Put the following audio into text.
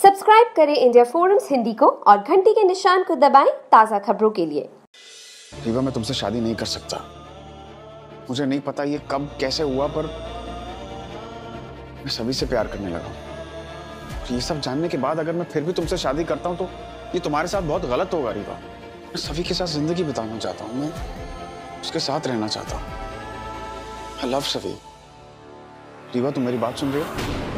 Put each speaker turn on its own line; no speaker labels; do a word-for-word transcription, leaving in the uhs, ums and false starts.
Subscribe करें India forums Hindi को और घंटी के निशान को दबाएं ताज़ा खबरों के लिए।
रीवा, मैं तुमसे शादी नहीं कर सकता। मुझे नहीं पता ये कब कैसे हुआ, पर मैं सभी से प्यार करने लगा हूँ। ये सब जानने के बाद अगर मैं फिर भी तुमसे शादी करता हूँ तो ये तुम्हारे साथ बहुत गलत होगा। रीवा, मैं सभी के साथ जिंदगी बिताना चाहता हूँ, मैं उसके साथ रहना चाहता हूँ। आई लव सभी। रीवा, तुम मेरी बात सुन रही हो?